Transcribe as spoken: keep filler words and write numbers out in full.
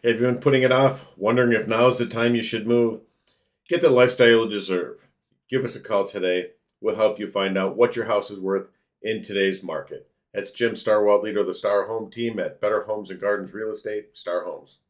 Have you been putting it off, wondering if now is the time you should move? Get the lifestyle you deserve. Give us a call today. We'll help you find out what your house is worth in today's market. That's Jim Starwald, leader of the Star Home team at Better Homes and Gardens Real Estate, Star Homes.